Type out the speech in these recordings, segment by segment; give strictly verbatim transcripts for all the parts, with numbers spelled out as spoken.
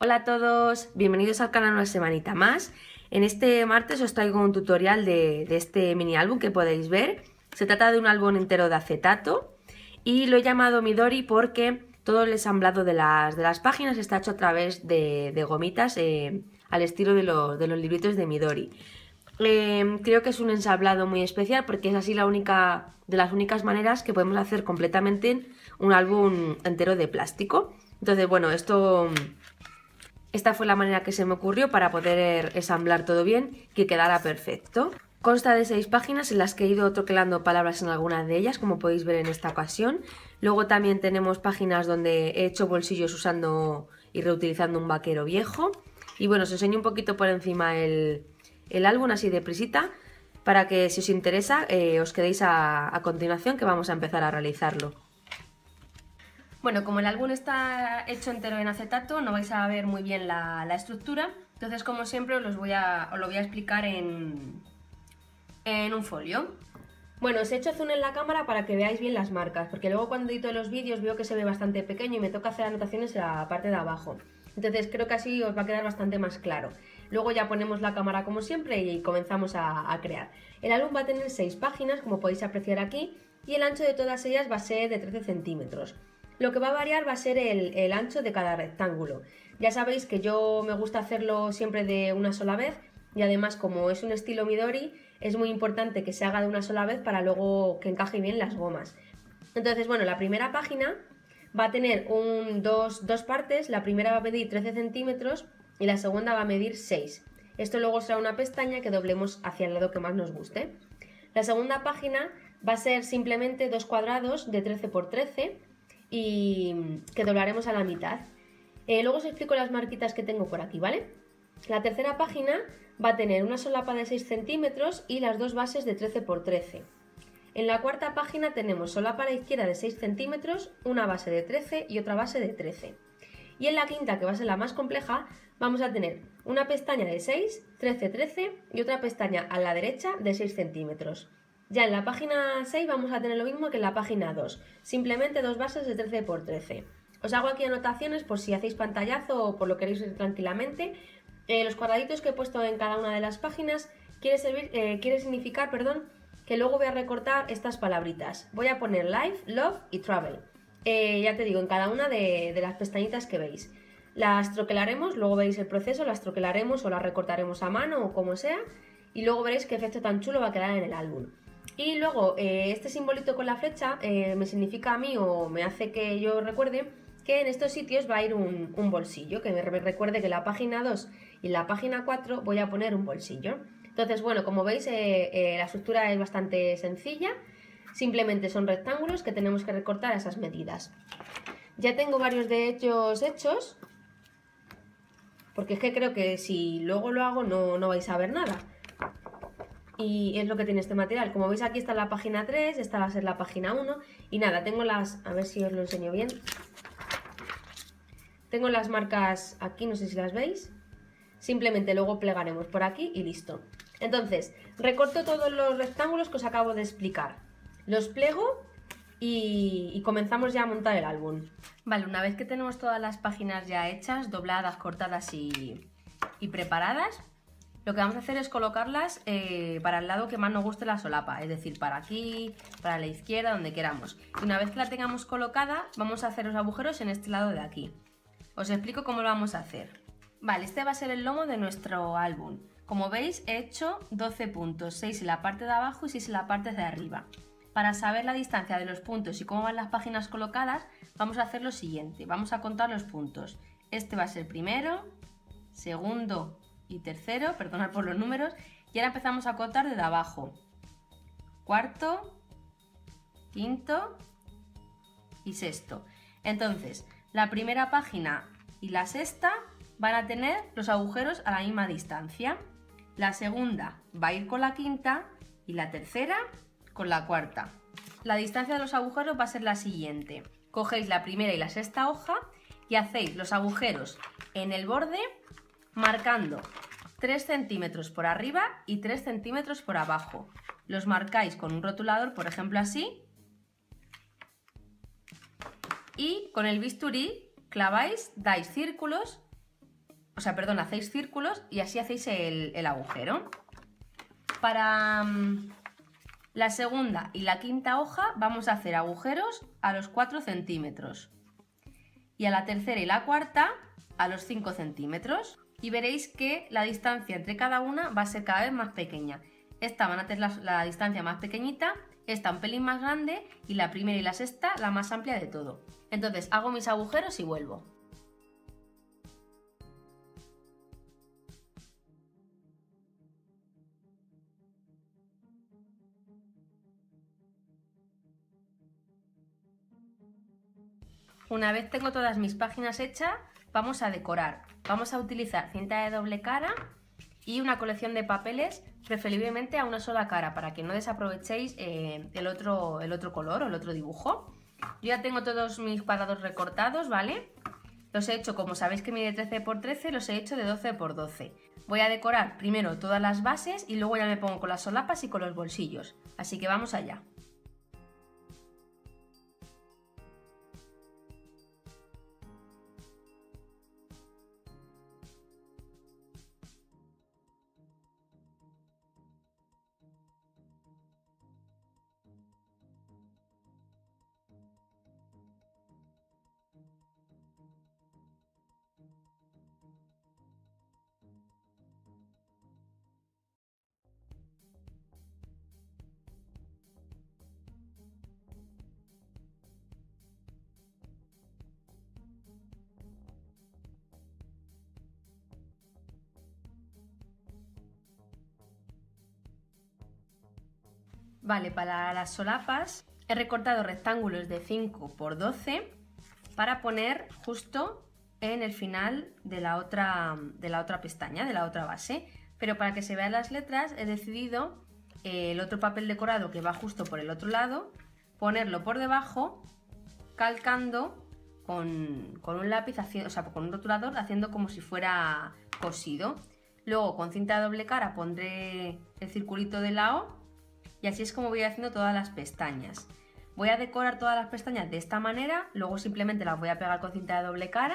Hola a todos, bienvenidos al canal una semanita más. En este martes os traigo un tutorial de, de este mini álbum que podéis ver. Se trata de un álbum entero de acetato y lo he llamado Midori porque todo el ensamblado de las, de las páginas está hecho a través de, de gomitas eh, al estilo de, lo, de los libritos de Midori. Eh, creo que es un ensamblado muy especial porque es así la única de las únicas maneras que podemos hacer completamente un álbum entero de plástico. Entonces, bueno, esto... Esta fue la manera que se me ocurrió para poder ensamblar todo bien y que quedara perfecto. Consta de seis páginas en las que he ido troquelando palabras en algunas de ellas, como podéis ver en esta ocasión. Luego también tenemos páginas donde he hecho bolsillos usando y reutilizando un vaquero viejo. Y bueno, os enseño un poquito por encima el, el álbum así de prisita, para que si os interesa eh, os quedéis a, a continuación, que vamos a empezar a realizarlo. Bueno, como el álbum está hecho entero en acetato, no vais a ver muy bien la, la estructura, entonces como siempre os, los voy a, os lo voy a explicar en, en un folio. Bueno, os he hecho zoom en la cámara para que veáis bien las marcas, porque luego cuando edito los vídeos veo que se ve bastante pequeño y me toca hacer anotaciones en la parte de abajo. Entonces creo que así os va a quedar bastante más claro. Luego ya ponemos la cámara como siempre y comenzamos a, a crear. El álbum va a tener seis páginas, como podéis apreciar aquí, y el ancho de todas ellas va a ser de trece centímetros. Lo que va a variar va a ser el, el ancho de cada rectángulo. Ya sabéis que yo me gusta hacerlo siempre de una sola vez y además, como es un estilo Midori, es muy importante que se haga de una sola vez para luego que encaje bien las gomas. Entonces, bueno, la primera página va a tener un, dos, dos partes. La primera va a medir trece centímetros y la segunda va a medir seis. Esto luego será una pestaña que doblemos hacia el lado que más nos guste. La segunda página va a ser simplemente dos cuadrados de trece por trece y que doblaremos a la mitad. Eh, luego os explico las marquitas que tengo por aquí, ¿vale? La tercera página va a tener una solapa de seis centímetros y las dos bases de trece por trece. En la cuarta página tenemos solapa a la izquierda de seis centímetros, una base de trece y otra base de trece. Y en la quinta, que va a ser la más compleja, vamos a tener una pestaña de seis, trece, trece y otra pestaña a la derecha de seis centímetros. Ya en la página seis vamos a tener lo mismo que en la página dos, simplemente dos bases de trece por trece. Os hago aquí anotaciones por si hacéis pantallazo o por lo queréis ver tranquilamente. Eh, los cuadraditos que he puesto en cada una de las páginas quiere, servir, eh, quiere significar perdón, que luego voy a recortar estas palabritas. Voy a poner life, love y travel. Eh, ya te digo, en cada una de, de las pestañitas que veis. Las troquelaremos, luego veréis el proceso, las troquelaremos o las recortaremos a mano o como sea. Y luego veréis qué efecto tan chulo va a quedar en el álbum. Y luego eh, este simbolito con la flecha eh, me significa a mí o me hace que yo recuerde que en estos sitios va a ir un, un bolsillo, que me recuerde que en la página dos y en la página cuatro voy a poner un bolsillo. Entonces, bueno, como veis eh, eh, la estructura es bastante sencilla, simplemente son rectángulos que tenemos que recortar a esas medidas. Ya tengo varios de ellos hechos, porque es que creo que si luego lo hago no, no vais a ver nada. Y es lo que tiene este material. Como veis, aquí está la página tres, esta va a ser la página uno. Y nada, tengo las... a ver si os lo enseño bien. Tengo las marcas aquí, no sé si las veis. Simplemente luego plegaremos por aquí y listo. Entonces, recorto todos los rectángulos que os acabo de explicar. Los plego y, y comenzamos ya a montar el álbum. Vale, una vez que tenemos todas las páginas ya hechas, dobladas, cortadas y, y preparadas, lo que vamos a hacer es colocarlas eh, para el lado que más nos guste la solapa, es decir, para aquí, para la izquierda, donde queramos. Y una vez que la tengamos colocada, vamos a hacer los agujeros en este lado de aquí. Os explico cómo lo vamos a hacer. Vale, este va a ser el lomo de nuestro álbum. Como veis, he hecho doce puntos, seis en la parte de abajo y seis en la parte de arriba. Para saber la distancia de los puntos y cómo van las páginas colocadas, vamos a hacer lo siguiente. Vamos a contar los puntos. Este va a ser primero, segundo y tercero, perdonad por los números, y ahora empezamos a contar desde abajo. Cuarto, quinto y sexto. Entonces, la primera página y la sexta van a tener los agujeros a la misma distancia. La segunda va a ir con la quinta y la tercera con la cuarta. La distancia de los agujeros va a ser la siguiente. Cogéis la primera y la sexta hoja y hacéis los agujeros en el borde marcando tres centímetros por arriba y tres centímetros por abajo. Los marcáis con un rotulador, por ejemplo así, y con el bisturí claváis, dais círculos sea, perdón, hacéis círculos y así hacéis el, el agujero. Para um, la segunda y la quinta hoja vamos a hacer agujeros a los cuatro centímetros. Y a la tercera y la cuarta a los cinco centímetros. Y veréis que la distancia entre cada una va a ser cada vez más pequeña. Esta van a tener la, la distancia más pequeñita, esta un pelín más grande y la primera y la sexta la más amplia de todo. Entonces hago mis agujeros y vuelvo. Una vez tengo todas mis páginas hechas, vamos a decorar. Vamos a utilizar cinta de doble cara y una colección de papeles, preferiblemente a una sola cara, para que no desaprovechéis eh, el, otro, el otro color o el otro dibujo. Yo ya tengo todos mis cuadrados recortados, ¿vale? Los he hecho, como sabéis que mide trece por trece, los he hecho de doce por doce. Voy a decorar primero todas las bases y luego ya me pongo con las solapas y con los bolsillos. Así que vamos allá. Vale, para las solapas he recortado rectángulos de cinco por doce para poner justo en el final de la otra, de la otra pestaña, de la otra base. Pero para que se vean las letras he decidido eh, el otro papel decorado que va justo por el otro lado, ponerlo por debajo, calcando con, con un lápiz, haciendo, o sea, con un rotulador, haciendo como si fuera cosido. Luego con cinta de doble cara pondré el circulito de lado. Y así es como voy haciendo todas las pestañas. Voy a decorar todas las pestañas de esta manera, luego simplemente las voy a pegar con cinta de doble cara.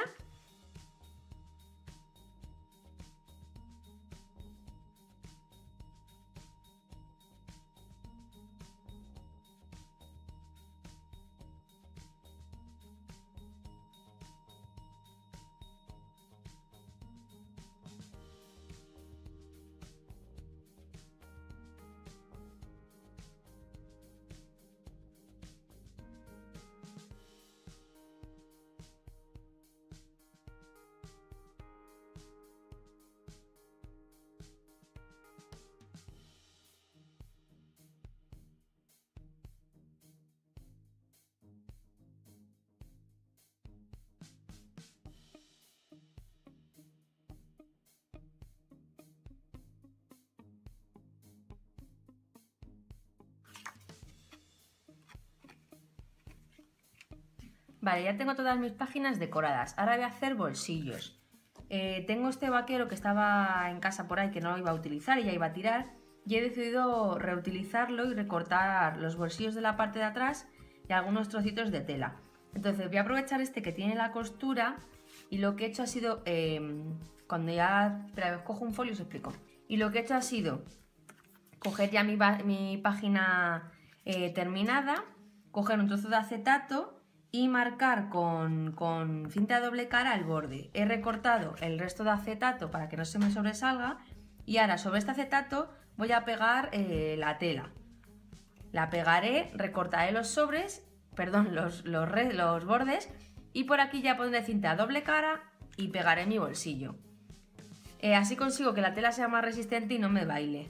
Vale, ya tengo todas mis páginas decoradas. Ahora voy a hacer bolsillos. Eh, tengo este vaquero que estaba en casa por ahí que no lo iba a utilizar y ya iba a tirar. Y he decidido reutilizarlo y recortar los bolsillos de la parte de atrás y algunos trocitos de tela. Entonces voy a aprovechar este que tiene la costura y lo que he hecho ha sido, eh, cuando ya, espera, os cojo un folio y os explico. Y lo que he hecho ha sido coger ya mi, mi página eh, terminada, coger un trozo de acetato y marcar con, con cinta de doble cara el borde. He recortado el resto de acetato para que no se me sobresalga y ahora sobre este acetato voy a pegar eh, la tela. La pegaré, recortaré los sobres, perdón, los, los, los bordes y por aquí ya pondré cinta de doble cara y pegaré mi bolsillo. Eh, así consigo que la tela sea más resistente y no me baile.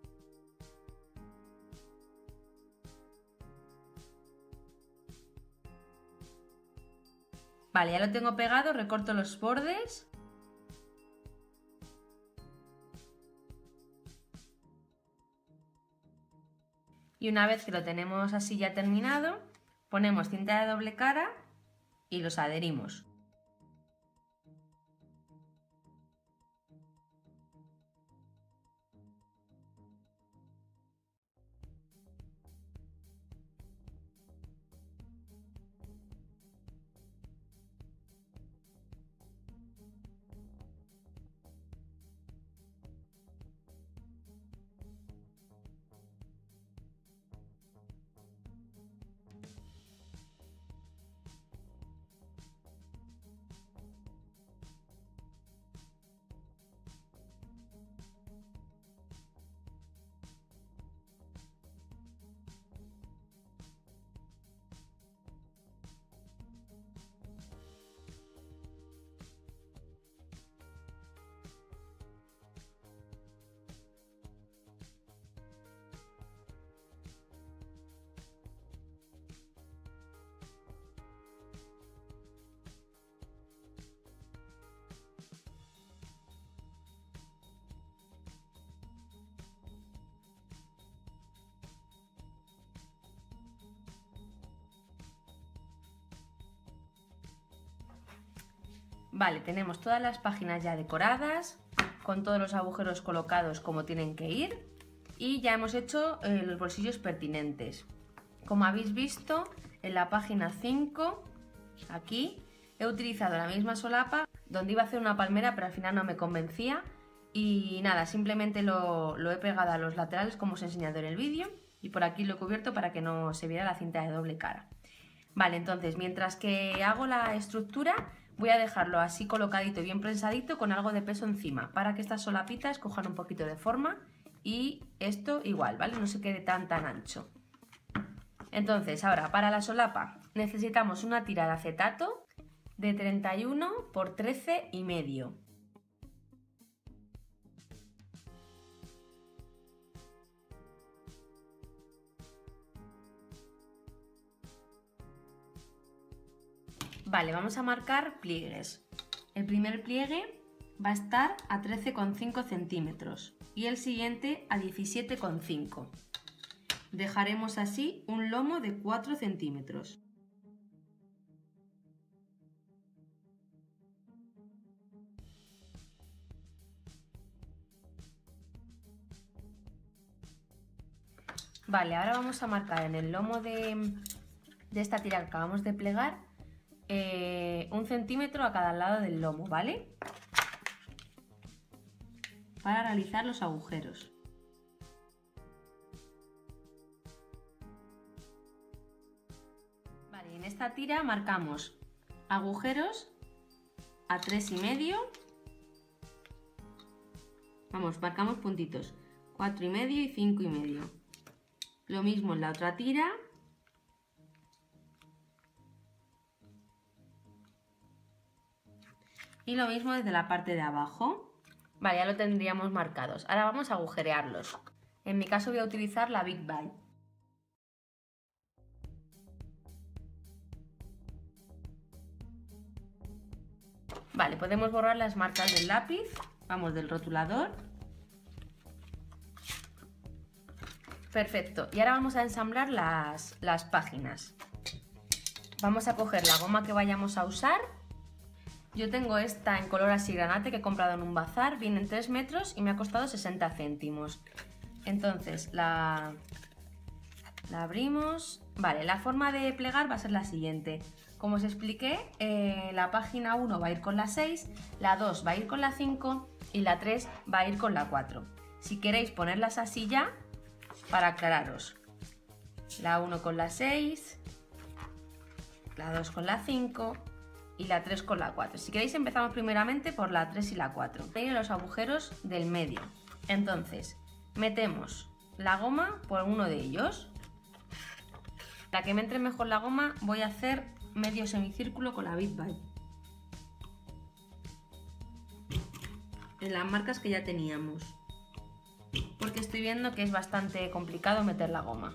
Vale, ya lo tengo pegado, recorto los bordes. Y una vez que lo tenemos así ya terminado, ponemos cinta de doble cara y los adherimos. Vale, tenemos todas las páginas ya decoradas, con todos los agujeros colocados como tienen que ir, y ya hemos hecho eh, los bolsillos pertinentes. Como habéis visto, en la página cinco, aquí, he utilizado la misma solapa donde iba a hacer una palmera, pero al final no me convencía. Y nada, simplemente lo, lo he pegado a los laterales como os he enseñado en el vídeo, y por aquí lo he cubierto para que no se viera la cinta de doble cara. Vale, entonces mientras que hago la estructura voy a dejarlo así colocadito y bien prensadito con algo de peso encima para que estas solapitas cojan un poquito de forma y esto igual, ¿vale? No se quede tan tan ancho. Entonces ahora para la solapa necesitamos una tira de acetato de treinta y uno por trece y medio. Vale, vamos a marcar pliegues. El primer pliegue va a estar a trece coma cinco centímetros y el siguiente a diecisiete coma cinco. Dejaremos así un lomo de cuatro centímetros. Vale, ahora vamos a marcar en el lomo de, de esta tira que acabamos de plegar eh, un centímetro a cada lado del lomo, ¿vale? Para realizar los agujeros. Vale, en esta tira marcamos agujeros a tres y medio. Vamos, marcamos puntitos, cuatro y medio y cinco y medio. Lo mismo en la otra tira. Y lo mismo desde la parte de abajo. Vale, ya lo tendríamos marcados. Ahora vamos a agujerearlos. En mi caso voy a utilizar la Big Bite. Vale, podemos borrar las marcas del lápiz. Vamos, del rotulador. Perfecto, y ahora vamos a ensamblar las, las páginas. Vamos a coger la goma que vayamos a usar. Yo tengo esta en color así granate que he comprado en un bazar, viene en tres metros y me ha costado sesenta céntimos. Entonces la, la abrimos. Vale, la forma de plegar va a ser la siguiente. Como os expliqué, eh, la página uno va a ir con la seis, la dos va a ir con la cinco y la tres va a ir con la cuatro. Si queréis ponerlas así ya, para aclararos, la uno con la seis, la dos con la cinco y la tres con la cuatro. Si queréis empezamos primeramente por la tres y la cuatro. Tienen los agujeros del medio. Entonces, metemos la goma por uno de ellos. Para que me entre mejor la goma voy a hacer medio semicírculo con la Big Bite. En las marcas que ya teníamos. Porque estoy viendo que es bastante complicado meter la goma.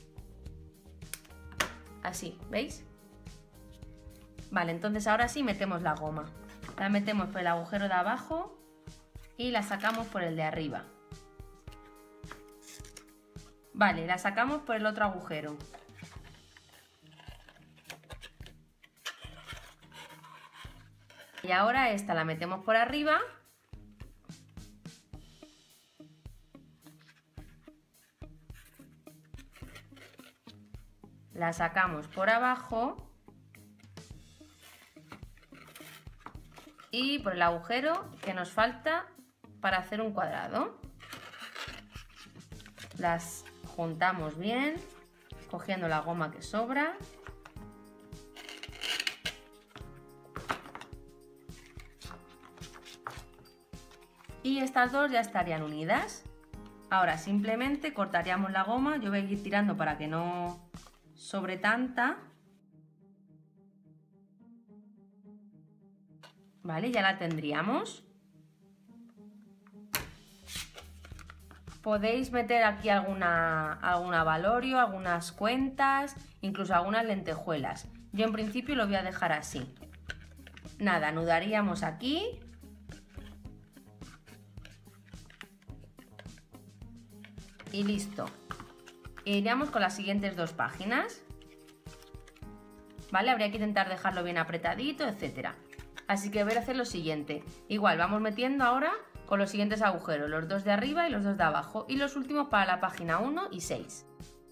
Así, ¿veis? Vale, entonces ahora sí metemos la goma. La metemos por el agujero de abajo y la sacamos por el de arriba. Vale, la sacamos por el otro agujero. Y ahora esta la metemos por arriba. La sacamos por abajo. Y por el agujero que nos falta para hacer un cuadrado. Las juntamos bien, cogiendo la goma que sobra. Y estas dos ya estarían unidas. Ahora simplemente cortaríamos la goma. Yo voy a ir tirando para que no sobre tanta. Vale, ya la tendríamos. Podéis meter aquí alguna, alguna valorio, algunas cuentas, incluso algunas lentejuelas. Yo en principio lo voy a dejar así. Nada, anudaríamos aquí. Y listo. E iríamos con las siguientes dos páginas. Vale, habría que intentar dejarlo bien apretadito, etcétera. Así que voy a hacer lo siguiente. Igual vamos metiendo ahora con los siguientes agujeros, los dos de arriba y los dos de abajo, y los últimos para la página uno y seis.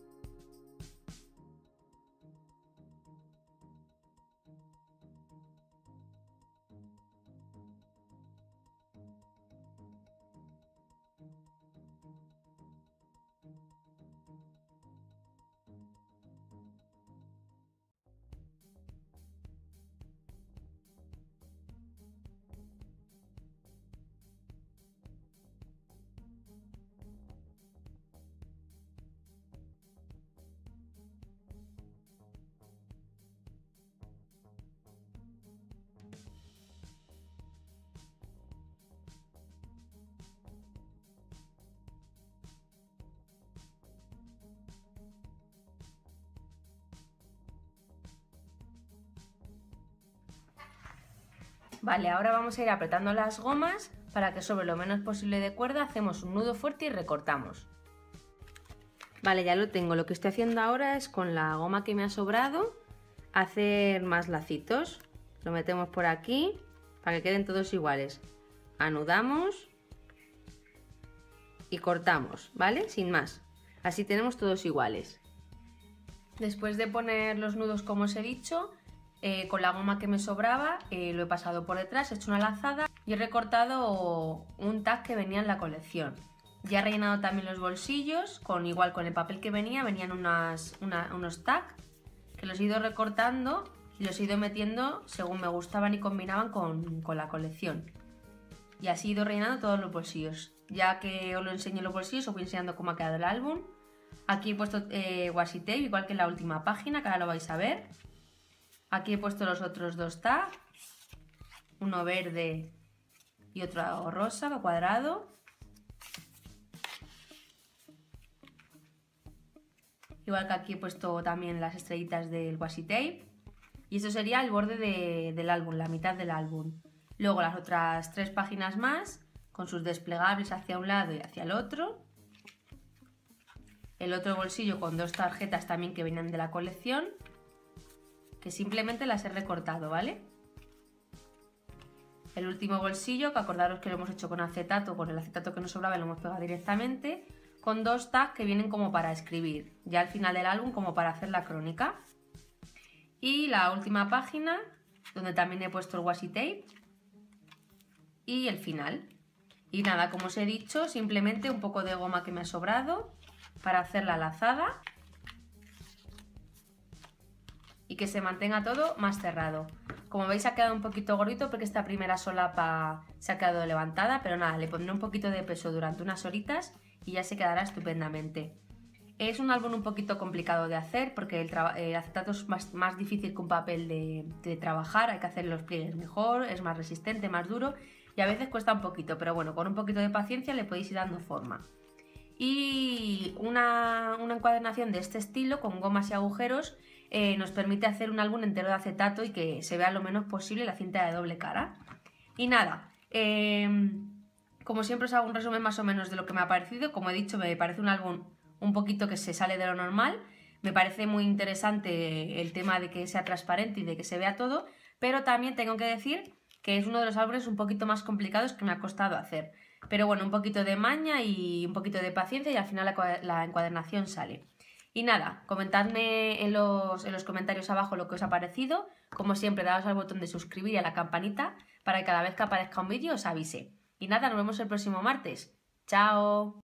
Vale, ahora vamos a ir apretando las gomas para que sobre lo menos posible de cuerda hacemos un nudo fuerte y recortamos. Vale, ya lo tengo. Lo que estoy haciendo ahora es con la goma que me ha sobrado hacer más lacitos. Lo metemos por aquí para que queden todos iguales. Anudamos y cortamos, ¿vale? Sin más. Así tenemos todos iguales. Después de poner los nudos como os he dicho, Eh, con la goma que me sobraba eh, lo he pasado por detrás, he hecho una lazada y he recortado un tag que venía en la colección. Ya he rellenado también los bolsillos, con igual con el papel que venía, venían unas, una, unos tags que los he ido recortando y los he ido metiendo según me gustaban y combinaban con, con la colección. Y así he ido rellenando todos los bolsillos. Ya que os lo enseño en los bolsillos, os voy enseñando cómo ha quedado el álbum. Aquí he puesto eh, washi tape, igual que en la última página, que ahora lo vais a ver. Aquí he puesto los otros dos tags, uno verde y otro rosa, cuadrado. Igual que aquí he puesto también las estrellitas del washi tape. Y eso sería el borde de, del álbum, la mitad del álbum. Luego las otras tres páginas más, con sus desplegables hacia un lado y hacia el otro. El otro bolsillo con dos tarjetas también que vienen de la colección, que simplemente las he recortado, ¿vale? El último bolsillo, que acordaros que lo hemos hecho con acetato, con el acetato que nos sobraba lo hemos pegado directamente, con dos tags que vienen como para escribir, ya al final del álbum como para hacer la crónica. Y la última página, donde también he puesto el washi tape, y el final. Y nada, como os he dicho, simplemente un poco de goma que me ha sobrado para hacer la lazada y que se mantenga todo más cerrado. Como veis ha quedado un poquito gordito porque esta primera solapa se ha quedado levantada, pero nada, le pondré un poquito de peso durante unas horitas y ya se quedará estupendamente. Es un álbum un poquito complicado de hacer porque el, el acetato es más, más difícil que un papel de, de trabajar, hay que hacer los pliegues mejor, es más resistente, más duro y a veces cuesta un poquito, pero bueno, con un poquito de paciencia le podéis ir dando forma. Y una, una encuadernación de este estilo con gomas y agujeros eh, nos permite hacer un álbum entero de acetato y que se vea lo menos posible la cinta de doble cara. Y nada, eh, como siempre os hago un resumen más o menos de lo que me ha parecido. Como he dicho, me parece un álbum un poquito que se sale de lo normal. Me parece muy interesante el tema de que sea transparente y de que se vea todo, pero también tengo que decir que es uno de los álbumes un poquito más complicados que me ha costado hacer. Pero bueno, un poquito de maña y un poquito de paciencia y al final la, la encuadernación sale. Y nada, comentadme en los, en los comentarios abajo lo que os ha parecido. Como siempre, daos al botón de suscribir y a la campanita para que cada vez que aparezca un vídeo os avise. Y nada, nos vemos el próximo martes. ¡Chao!